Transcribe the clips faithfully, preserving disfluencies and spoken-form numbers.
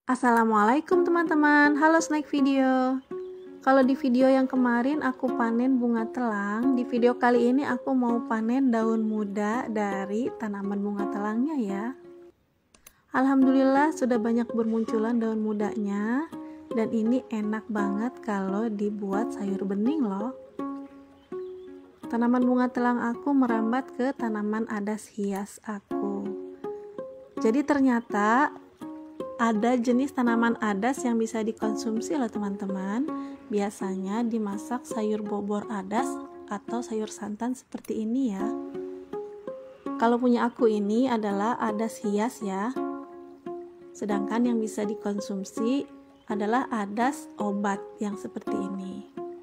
Assalamualaikum teman-teman, halo Snack Video. Kalau di video yang kemarin aku panen bunga telang, di video kali ini aku mau panen daun muda dari tanaman bunga telangnya ya. Alhamdulillah sudah banyak bermunculan daun mudanya, dan ini enak banget kalau dibuat sayur bening loh. Tanaman bunga telang aku merambat ke tanaman adas hias aku. Jadi ternyata ada jenis tanaman adas yang bisa dikonsumsi loh teman-teman. Biasanya dimasak sayur bobor adas atau sayur santan seperti ini ya. Kalau punya aku ini adalah adas hias ya. Sedangkan yang bisa dikonsumsi adalah adas obat yang seperti ini.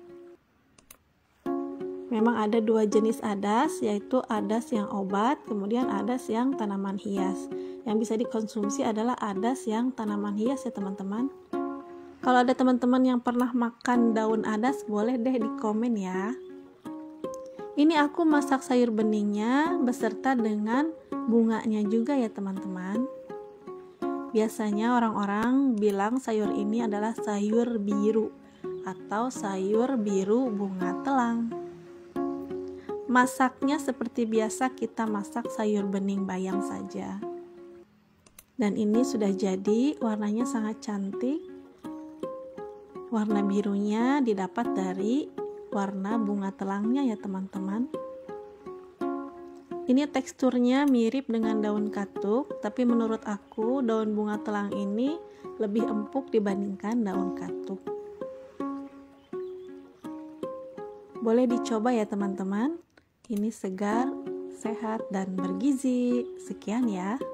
Memang ada dua jenis adas, yaitu adas yang obat, kemudian adas yang tanaman hias. Yang bisa dikonsumsi adalah adas yang tanaman hias ya teman-teman. Kalau ada teman-teman yang pernah makan daun adas, boleh deh di komen ya. Ini aku masak sayur beningnya beserta dengan bunganya juga ya teman-teman. Biasanya orang-orang bilang sayur ini adalah sayur biru atau sayur biru bunga telang. Masaknya seperti biasa kita masak sayur bening bayam saja. Dan ini sudah jadi, warnanya sangat cantik. Warna birunya didapat dari warna bunga telangnya ya teman-teman. Ini teksturnya mirip dengan daun katuk, tapi menurut aku daun bunga telang ini lebih empuk dibandingkan daun katuk. Boleh dicoba ya teman-teman. Ini segar, sehat, dan bergizi. Sekian ya.